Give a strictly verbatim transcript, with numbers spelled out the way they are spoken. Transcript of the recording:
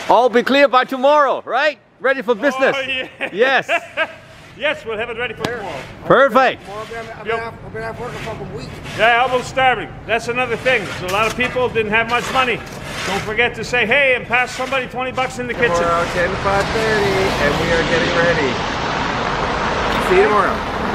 All be clear by tomorrow, right? Ready for business? Oh, yeah. Yes. Yes, we'll have it ready for tomorrow. Perfect. Tomorrow I've been, I've been, out, I've been out working for a week. Yeah, almost starving. That's another thing. So a lot of people didn't have much money. Don't forget to say hey and pass somebody twenty bucks in the kitchen. Tomorrow, ten to five thirty, and we are getting ready. See you tomorrow.